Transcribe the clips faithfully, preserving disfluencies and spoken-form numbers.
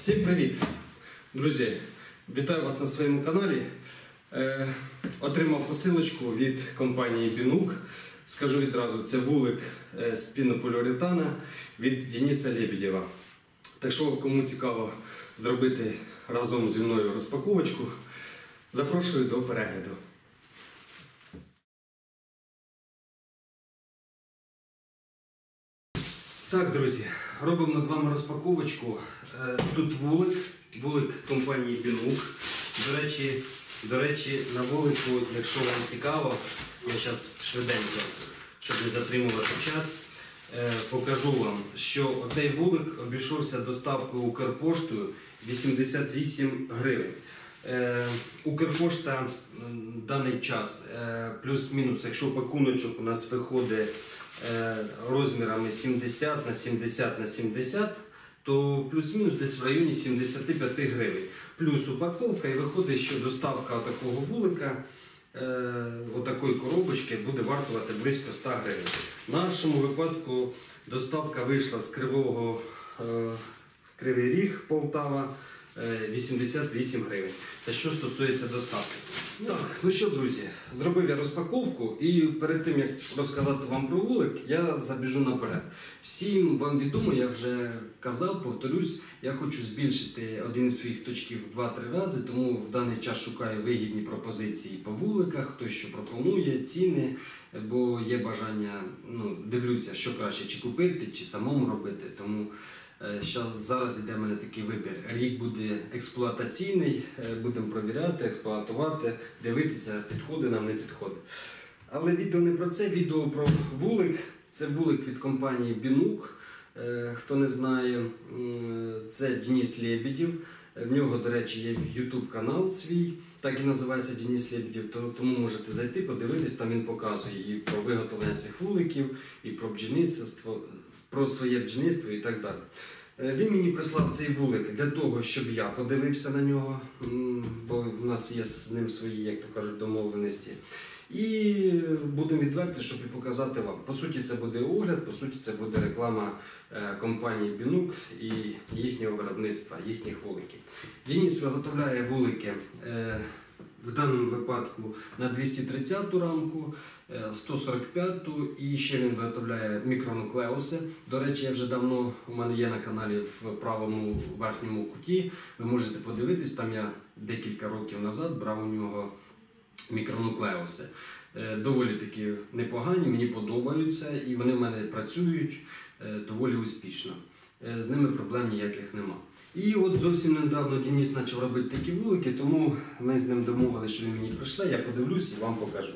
Всім привіт! Друзі, вітаю вас на своєму каналі. Е, отримав посилочку від компанії Бінук. Скажу відразу, це вулик з пінополіуретана від Дениса Лебедєва. Так що, кому цікаво зробити разом зі мною розпаковочку, запрошую до перегляду. Так, друзі, робимо з вами розпаковочку. Тут вулик, вулик компанії Бінук. До речі, до речі, на вулику, якщо вам цікаво, я зараз швиденько, щоб не затримувати час, покажу вам, що оцей вулик обійшовся доставкою Укрпоштою вісімдесят вісім гривень. Укрпошта в даний час плюс-мінус, якщо пакуночок у нас виходить розмірами сімдесят на сімдесят на сімдесят, то плюс-мінус десь в районі сімдесят п'ять гривень. Плюс упаковка, і виходить, що доставка такого вулика, отакої коробочки, буде вартувати близько ста гривень. В нашому випадку доставка вийшла з Кривого, Кривий Ріг, Полтава, вісімдесят вісім гривень. Це що стосується доставки. Так, ну що, друзі, зробив я розпаковку, і перед тим, як розказати вам про вулик, я забіжу наперед. Всім вам відомо, я вже казав, повторюсь, я хочу збільшити один із своїх точків в два-три рази, тому в даний час шукаю вигідні пропозиції по вуликах, хто що пропонує, ціни, бо є бажання, ну, дивлюся, що краще, чи купити, чи самому робити, тому зараз йде в мене такий вибір. Рік буде експлуатаційний, будемо провіряти, експлуатувати, дивитися, підходить нам, не підходить. Але відео не про це, відео про вулик. Це вулик від компанії Бінук. Хто не знає, це Денис Лебедєв. В нього, до речі, є ютуб канал свій, так і називається Денис Лебедєв, тому можете зайти, подивитись, там він показує і про виготовлення цих вуликів, і про бджільництво, про своє бджільництво і так далі. Він мені прислав цей вулик для того, щоб я подивився на нього, бо в нас є з ним свої, як то кажуть, домовленості. І будемо відверти, щоб і показати вам. По суті, це буде огляд, по суті, це буде реклама компанії Бінук і їхнього виробництва, їхніх вуликів. Денис виготовляє вулики в даному випадку на двісті тридцяту рамку, сто сорок п'яту, і ще він виготовляє мікронуклеуси. До речі, я вже давно, у мене є на каналі в правому верхньому куті, ви можете подивитись, там я декілька років назад брав у нього мікронуклеуси. Доволі такі непогані, мені подобаються, і вони в мене працюють доволі успішно. З ними проблем ніяких нема. І от зовсім недавно Денис почав робити такі вулики, тому ми з ним домовилися, що він мені прийшле, я подивлюсь і вам покажу.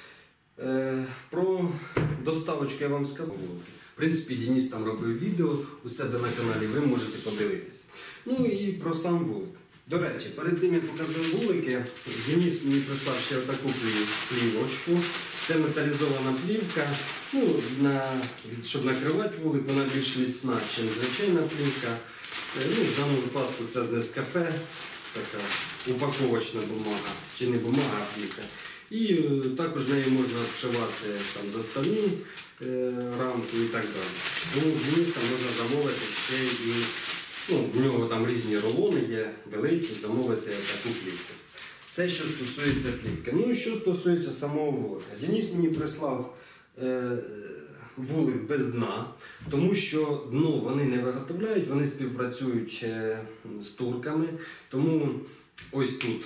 Е, про доставочку я вам сказав. В принципі, Денис там робив відео у себе на каналі, ви можете подивитись. Ну і про сам вулик. До речі, перед тим, як показую вулики, Денис мені прислав ще таку плівочку. Це металізована плівка, ну, на, щоб накривати вулик, вона більш міцна, ніж звичайна плівка. Ну, в даному випадку це з Нескафе, така упаковочна бумага, чи не бумага, а плівка. І е, також нею можна обшивати там, заставні е, рамки і так далі. Тому в Дениса можна замовити ще і, ну, в нього там різні рулони є, великі, замовити таку плівку. Це що стосується плівки. Ну і що стосується самого вулика. Денис мені прислав е, вулик без дна, тому що дно вони не виготовляють, вони співпрацюють е, з турками. Тому ось тут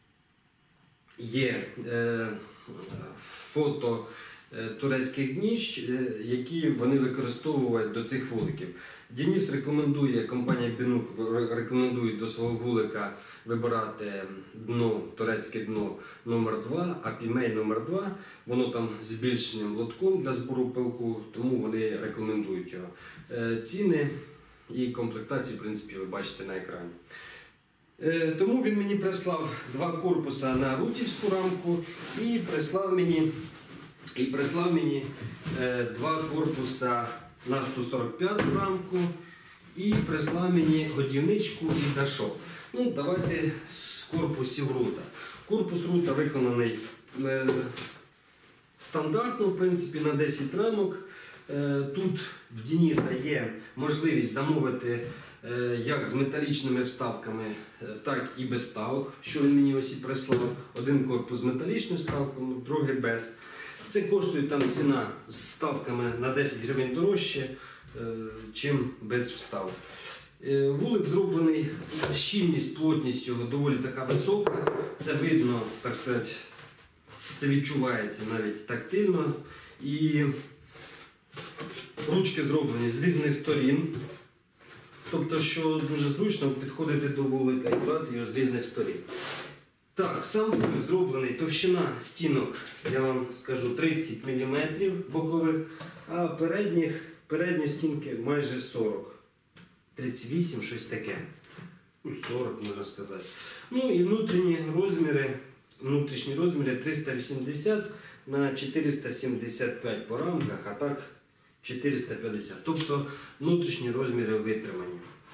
є е, фото е, турецьких дніщ, е, які вони використовують до цих вуликів. Денис рекомендує, компанія Бінук рекомендує до свого вулика вибирати дно, турецьке дно номер два, а пімей номер два. Воно там з збільшеним лотком для збору пилку, тому вони рекомендують його. Е, ціни і комплектації, в принципі, ви бачите на екрані. Тому він мені прислав два корпуса на рутівську рамку і прислав мені, і прислав мені е, два корпуса на сто сорок п'яту рамку і прислав мені годівничку і дашок. Ну, давайте з корпусів рута. Корпус рута виконаний е, стандартно, в принципі, на десять рамок. Е, Тут в Дениса є можливість замовити е, як з металічними вставками, е, так і без вставок, що він мені ось і прислав. Один корпус з металічними вставками, другий без. Це коштує там ціна з вставками на десять гривень дорожче, е, чим без вставок. Е, Вулик зроблений, щільність, плотність його доволі така висока. Це видно, так сказати, це відчувається навіть тактильно. І ручки зроблені з різних сторін. Тобто, що дуже зручно підходити до вулика і брати його з різних сторін. Так, сам вулик зроблений, товщина стінок, я вам скажу, тридцять міліметрів бокових, а передніх, передні стінки майже сорок. тридцять вісім, щось таке. Ну, сорок, можна сказати. Ну і внутрішні розміри, внутрішні розміри триста вісімдесят на чотириста сімдесят п'ять по рамках, а так чотириста п'ятдесят. Тобто внутрішні розміри витримані.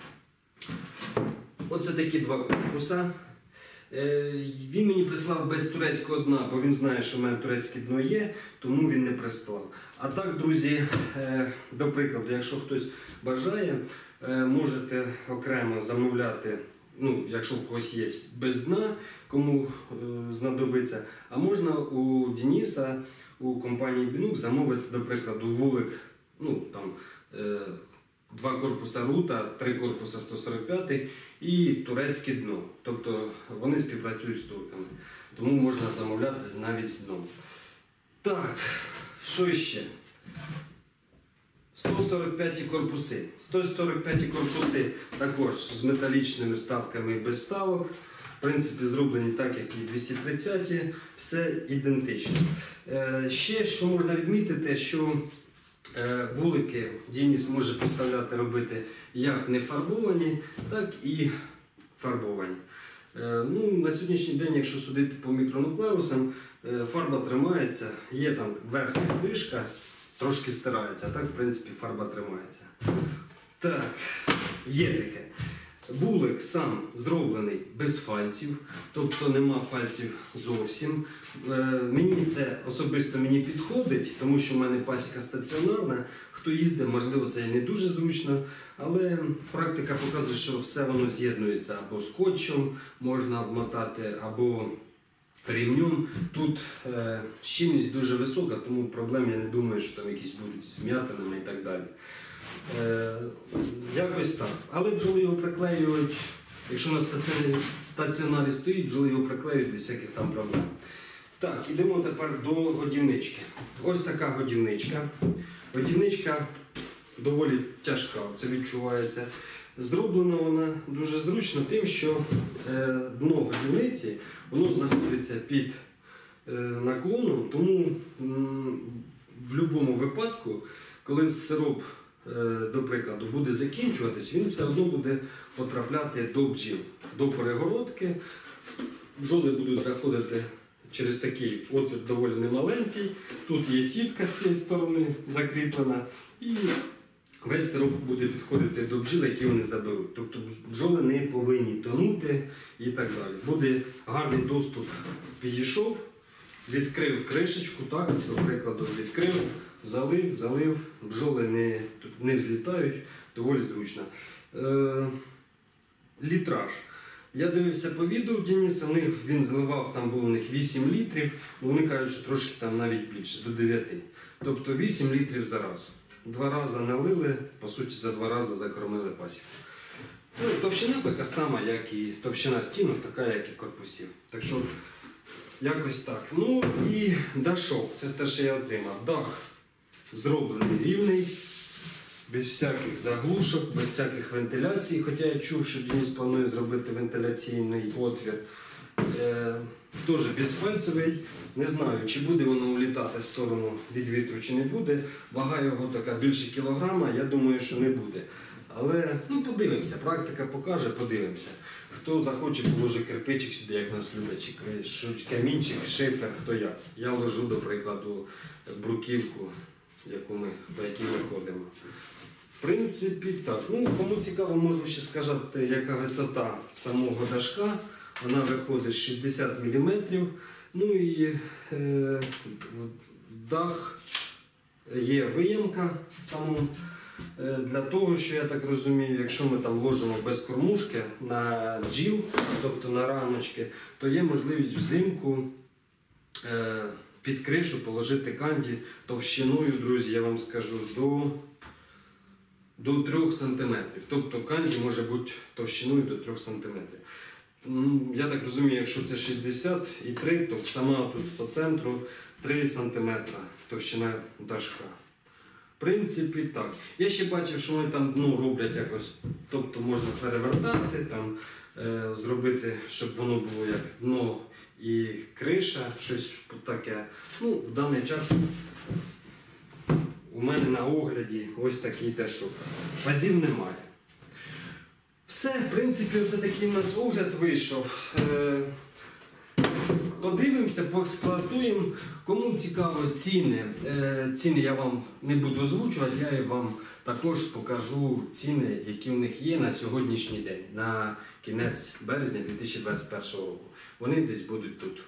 Оце такі два корпуса. Він мені прислав без турецького дна, бо він знає, що в мене турецьке дно є, тому він не прислав. А так, друзі, до прикладу, якщо хтось бажає, можете окремо замовляти, ну, якщо в когось є без дна, кому знадобиться, а можна у Дениса, у компанії Бінук замовити, до прикладу, вулик, ну, там, два корпуса рута, три корпуса сто сорок п'ять і турецьке дно. Тобто вони співпрацюють з турками. Тому можна замовляти навіть з дном. Так, що ще? сто сорок п'ять корпуси. сто сорок п'ять корпуси також з металічними вставками і без вставок. В принципі, зроблені так, як і двісті тридцять, все ідентично. Е, ще, що можна відмітити, що е, вулики Денис може поставляти, робити як не фарбовані, так і фарбовані. Е, ну, на сьогоднішній день, якщо судити по мікронуклеусам, е, фарба тримається, є там верхня кришка, трошки стирається, а так, в принципі, фарба тримається. Так, є таке. Вулик сам зроблений без фальців, тобто нема фальців зовсім. Е, мені це особисто мені підходить, тому що в мене пасіка стаціонарна. Хто їздить, можливо, це і не дуже зручно, але практика показує, що все воно з'єднується або скотчем можна обмотати, або рівнем. Тут е, щільність дуже висока, тому проблем я не думаю, що там якісь будуть з вм'ятинами і так далі. Е, якось так. Але бджоли його приклеюють, якщо на стаціонарі, стаціонарі стоїть, бджоли його приклеюють без всяких там проблем. Так, ідемо тепер до годівнички. Ось така годівничка. Годівничка доволі тяжка, це відчувається. Зроблена вона дуже зручно тим, що е, дно годівниці воно знаходиться під е, наклоном, тому м, в будь-якому випадку, коли сироп, е, до прикладу, буде закінчуватись, він все одно буде потрапляти до бджіл, до перегородки. Бджоли будуть заходити через такий отвір доволі немаленький. Тут є сітка з цієї сторони закріплена. І весь сироп буде підходити до бджіл, які вони заберуть. Тобто бджоли не повинні тонути і так далі. Буде гарний доступ, підійшов, відкрив кришечку, так, до прикладу, відкрив, залив, залив, бджоли не, не взлітають, доволі зручно. Е, літраж. Я дивився по відео Дениса, він зливав, там було у них вісім літрів, вони кажуть, що трошки там навіть більше, до дев'яти. Тобто вісім літрів за раз. Два рази налили, по суті, за два рази закормили пасіку. Ну, товщина така сама, як і товщина стінок, така, як і корпусів. Так що, якось так. Ну і дашок, це те, що я отримав. Дах зроблений рівний, без всяких заглушок, без всяких вентиляцій. Хоча я чув, що Денис планує зробити вентиляційний отвір. Е, Теж безфальцевий. Не знаю, чи буде воно улітати в сторону від вітру, чи не буде. Вага його така більше кілограма, я думаю, що не буде. Але ну, подивимося, практика покаже, подивимося. Хто захоче, положить кирпичик сюди, як нас люблять, камінчик, шифер, хто як. Я ложу, до прикладу, бруківку, яку ми, по якій ми ходимо. В принципі, так. Ну, кому цікаво, можу ще сказати, яка висота самого дашка. Вона виходить шістдесят міліметрів. Ну і е, дах є виємка саму, е, для того, що я так розумію, якщо ми там ложимо без кормушки на джіл, тобто на рамочки, то є можливість взимку е, під кришу положити канді товщиною, друзі, я вам скажу, до, до трьох сантиметрів. Тобто канді може бути товщиною до трьох сантиметрів. Я так розумію, якщо це шістдесят три, то сама тут по центру три сантиметри товщина дашка. В принципі, так. Я ще бачив, що вони там дно роблять якось, тобто можна перевертати, там, е, зробити, щоб воно було як дно і криша, щось таке. Ну, в даний час у мене на огляді ось такий те, що пазів немає. Все, в принципі, оце такий у нас огляд вийшов. Е, Подивимося, поексплуатуємо. Кому цікаво ціни, е, ціни я вам не буду озвучувати, я вам також покажу ціни, які в них є на сьогоднішній день, на кінець березня дві тисячі двадцять першого року. Вони десь будуть тут.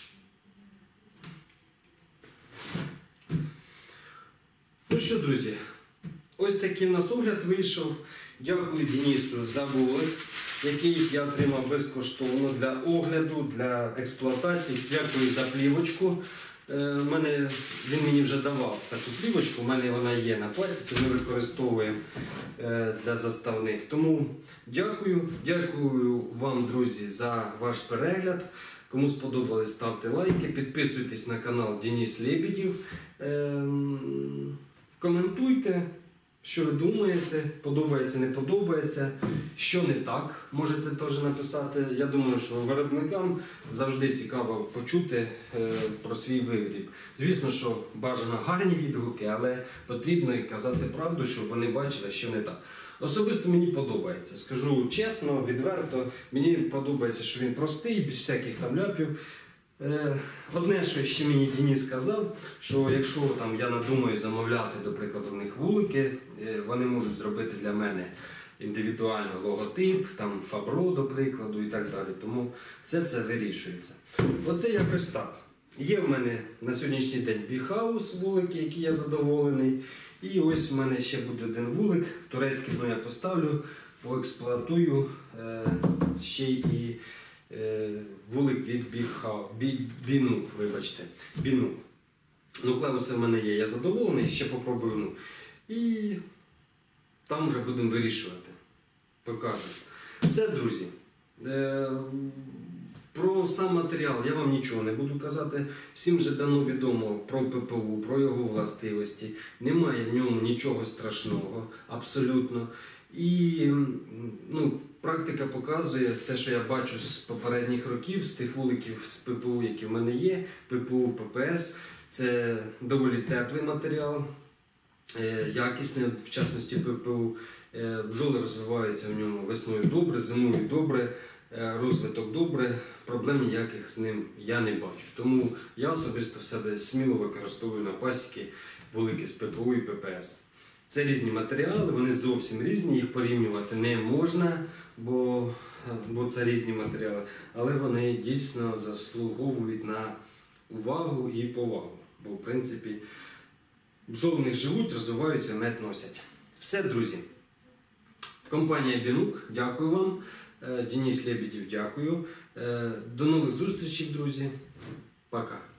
Ну що, друзі, ось такий у нас огляд вийшов. Дякую Денису за вулик, який я отримав безкоштовно для огляду, для експлуатації. Дякую за плівочку. Е, мене, він мені вже давав таку плівочку, у мене вона є на пасіці, ми використовуємо е, для заставних. Тому дякую, дякую вам, друзі, за ваш перегляд. Кому сподобалось, ставте лайки, підписуйтесь на канал Денис Лебедєв, е, коментуйте. Що ви думаєте, подобається, не подобається, що не так, можете теж написати. Я думаю, що виробникам завжди цікаво почути е, про свій виробів. Звісно, що бажано гарні відгуки, але потрібно і казати правду, щоб вони бачили, що не так. Особисто мені подобається, скажу чесно, відверто, мені подобається, що він простий, без всяких там ляпів. Одне, що ще мені Денис сказав, що якщо там я надумаю замовляти, до прикладу, в них вулики, вони можуть зробити для мене індивідуально логотип, там Фабро, до прикладу, і так далі. Тому все це вирішується. Оце якось так. Є в мене на сьогоднішній день біхаус вулики, які я задоволений. І ось в мене ще буде один вулик, турецький, ну я поставлю, поексплуатую ще і вулик від Бінук, вибачте, Бінук. Ну, клавуси в мене є, я задоволений, ще попробую. Ну. І там вже будемо вирішувати. Покажу. Все, друзі. Про сам матеріал я вам нічого не буду казати. Всім вже давно відомо про ППУ, про його властивості. Немає в ньому нічого страшного, абсолютно. І ну, практика показує те, що я бачу з попередніх років, з тих вуликів з ППУ, які в мене є, ППУ, ППС. Це доволі теплий матеріал, якісний, в частності ППУ. Бджоли розвиваються в ньому весною добре, зимою добре, розвиток добре, проблем ніяких з ним я не бачу. Тому я особисто в себе сміло використовую на пасіки вулики з ППУ і ППС. Це різні матеріали, вони зовсім різні, їх порівнювати не можна, бо, бо це різні матеріали, але вони дійсно заслуговують на увагу і повагу. Бо, в принципі, бджоли в них живуть, розвиваються, мед носять. Все, друзі. Компанія Бінук, дякую вам. Денис Лебедєв, дякую. До нових зустрічей, друзі. Пока.